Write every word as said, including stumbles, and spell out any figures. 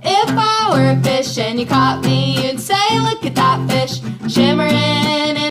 If I were a fish and you caught me, you'd say, look at that fish, shimmering